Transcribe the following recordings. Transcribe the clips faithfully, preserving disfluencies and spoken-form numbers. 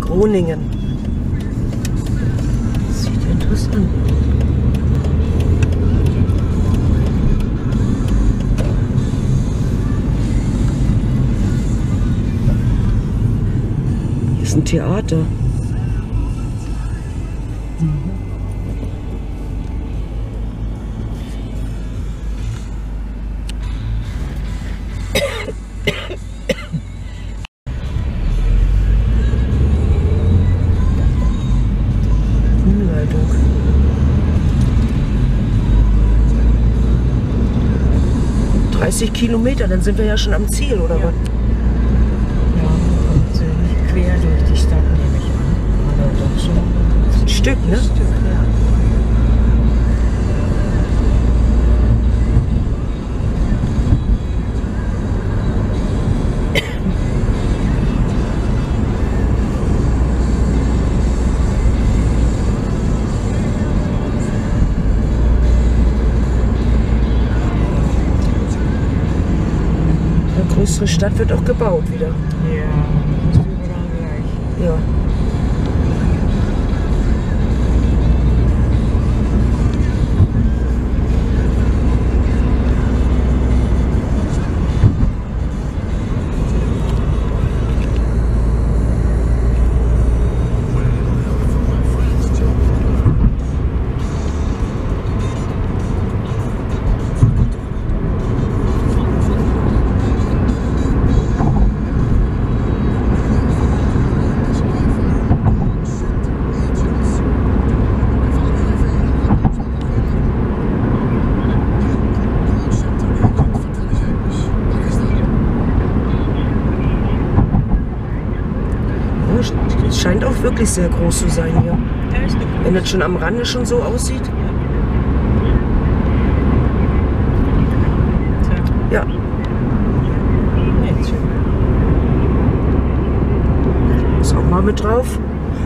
Groningen. Sieht interessant. Hier ist ein Theater. dreißig Kilometer, dann sind wir ja schon am Ziel, oder ja. was? Ja, und äh, nicht quer durch die Stadt, nehme ich an. Aber doch so Ein Stück, ne? ein Stück, ja. Eine größere Stadt wird auch gebaut wieder. Ja, das ist überall gleich. Ja. Es scheint auch wirklich sehr groß zu sein hier. Da ist eine Wenn das schon am Rande schon so aussieht. Ja. Nicht schön. Ist auch mal mit drauf.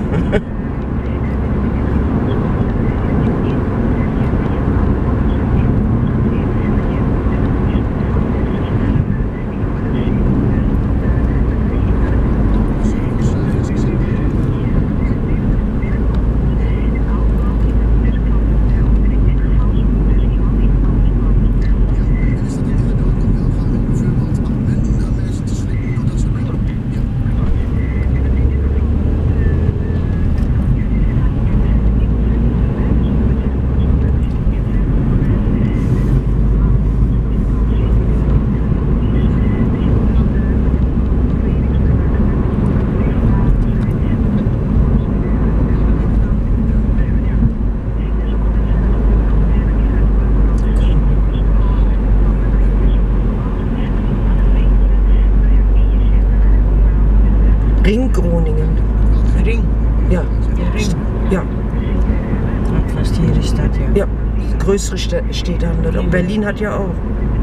Ring Groningen. Ring. Ja. Der Ring. Ja. Hat fast jede Stadt, ja. Ja. Größere Städte haben das. Und Berlin hat ja auch.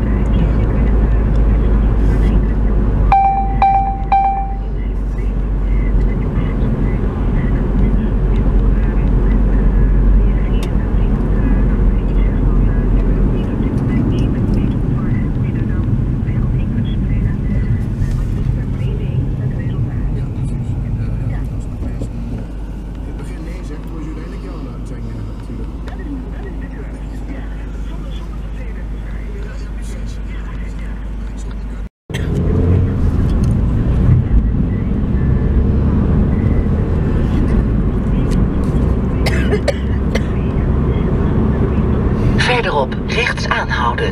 Verderop rechts aanhouden.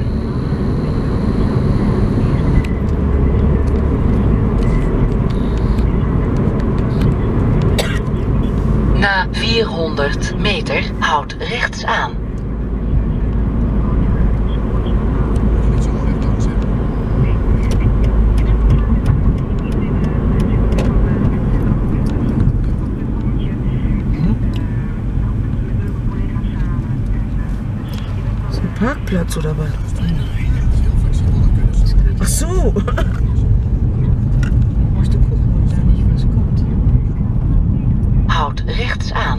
Na vierhonderd meter houd rechts aan. Parkplatz oder was? Ach so. Musst du gucken, ob da nicht was kommt. Houd rechts aan.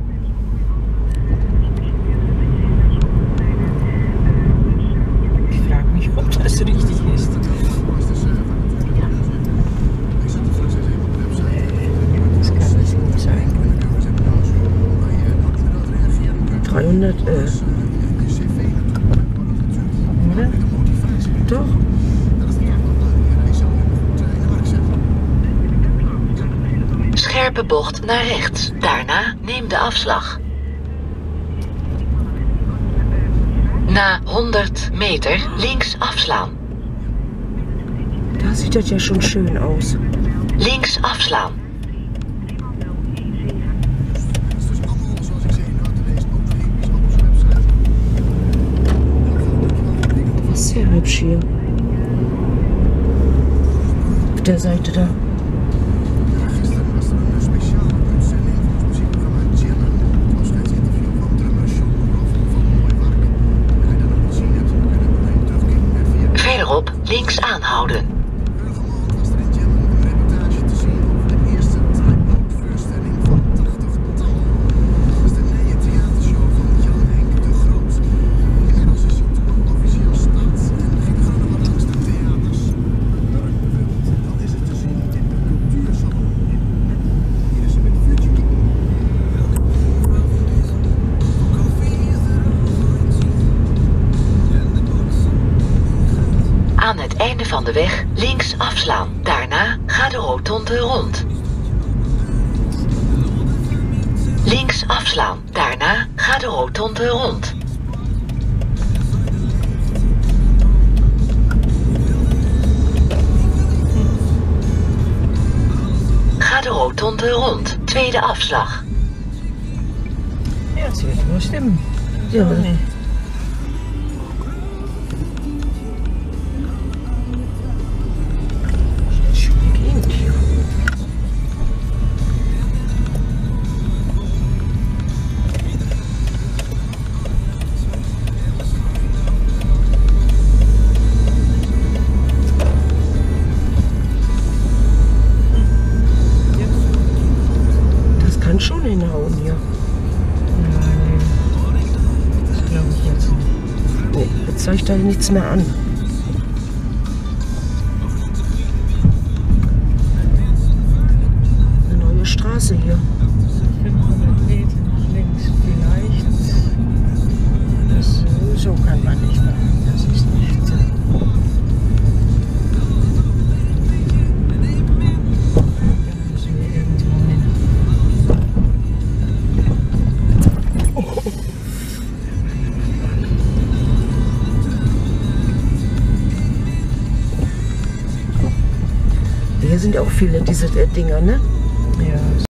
Ich frage mich, ob das richtig ist. Das kann nicht das, äh, Oder? doch. Scherpe bocht naar rechts. Daarna neem de afslag. Na honderd meter links afslaan. Da sieht das ja schon schön aus. Links afslaan. Sehr hübsch hier. Auf der Seite da. Verderop links aanhouden. Aan het einde van de weg links afslaan. Daarna ga de rotonde rond. Links afslaan. Daarna ga de rotonde rond. Ga de rotonde rond. Tweede afslag. Ja, het wird wohl stimmen. Ja. Nee. Schöne Gegend hier. Das kann schon hinhauen hier. Nein, das glaube ich jetzt nicht. Nee, jetzt zeigt da nichts mehr an. Eine neue Straße hier. fünfhundert Meter nach links vielleicht. Das, so kann man nicht fahren. Das ist nicht. äh, Da müssen wir irgendwo hin. Hier sind ja auch viele diese äh, Dinger, ne? Ja.